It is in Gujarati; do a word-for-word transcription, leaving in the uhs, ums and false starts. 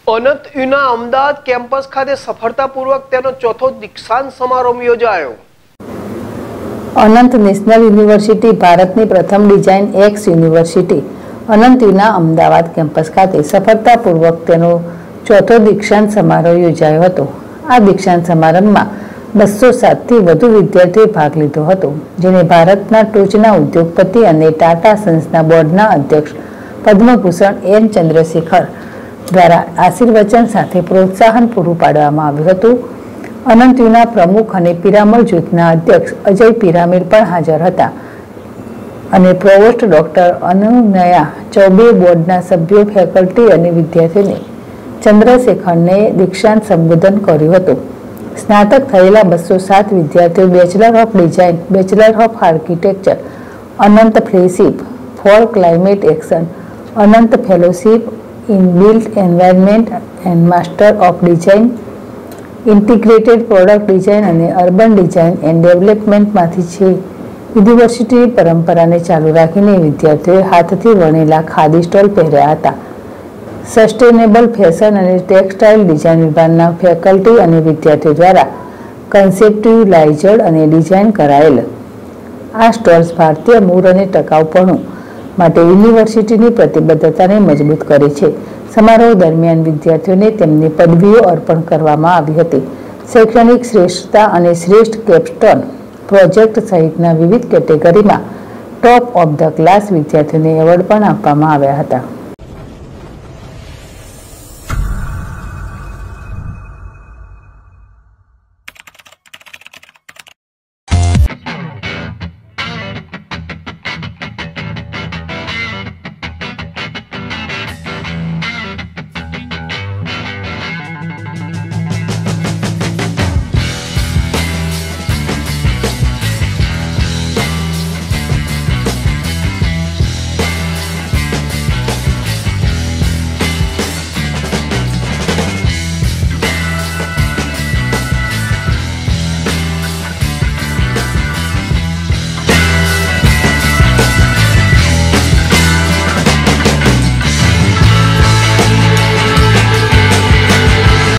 અનંત યુના અમદાવાદ કેમ્પસ ખાતે સફળતાપૂર્વક તેનો ચોથો દીક્ષાંત સમારોહ યોજાયો। અનંત નેશનલ યુનિવર્સિટી ભારતની પ્રથમ ડિઝાઇન એક્સ યુનિવર્સિટી અનંત યુના અમદાવાદ કેમ્પસ ખાતે સફળતાપૂર્વક તેનો ચોથો દીક્ષાંત સમારોહ યોજાયો હતો। આ દીક્ષાંત સમારંભમાં બસો સાતથી વધુ વિદ્યાર્થીઓએ ભાગ લીધો હતો, જેને ભારતના ટોચના ઉદ્યોગપતિ અને ટાટા સન્સના બોર્ડના અધ્યક્ષ પદ્મભૂષણ એન ચંદ્રશેખર દ્વારા આશીર્વચન સાથે પ્રોત્સાહન પૂરું પાડવામાં આવ્યું હતું। અનંત યુના પ્રમુખ અને પિરામલ જૂથના અધ્યક્ષ અજય પિરામિડ પણ હાજર હતા અને પ્રોવોસ્ટ ડોક્ટર અનુનયા ચૌબે, બોર્ડના સભ્યો, ફેકલ્ટી અને વિદ્યાર્થીઓને ચંદ્રશેખરને દીક્ષાંત સંબોધન કર્યું હતું। સ્નાતક થયેલા બસો સાત વિદ્યાર્થીઓ bachelor of design, bachelor of architecture, Anant fellowship for climate action, Anant fellowship in built environment and master of design, integrated product design અને અર્બન ડિઝાઇન એન્ડ ડેવલપમેન્ટમાંથી છે। યુનિવર્સિટીની પરંપરાને ચાલુ રાખીને વિદ્યાર્થીઓએ હાથથી વણેલા ખાદી સ્ટોલ પહેર્યા હતા। સસ્ટેનેબલ ફેશન અને ટેક્સટાઇલ ડિઝાઇન વિભાગના ફેકલ્ટી અને વિદ્યાર્થીઓ દ્વારા કન્સેપ્ચ્યુલાઇઝ્ડ અને ડિઝાઇન કરાયેલ આ સ્ટોલ્સ ભારતીય મૂળ અને ટકાઉપણું માટે યુનિવર્સિટીની પ્રતિબદ્ધતાને મજબૂત કરે છે। સમારોહ દરમિયાન વિદ્યાર્થીઓને તેમની પદવીઓ અર્પણ કરવામાં આવી હતી। શૈક્ષણિક શ્રેષ્ઠતા અને શ્રેષ્ઠ કેપસ્ટોન પ્રોજેક્ટ સહિતના વિવિધ કેટેગરીમાં ટોપ ઓફ ધ ક્લાસ વિદ્યાર્થીઓને એવોર્ડ પણ આપવામાં આવ્યા હતા।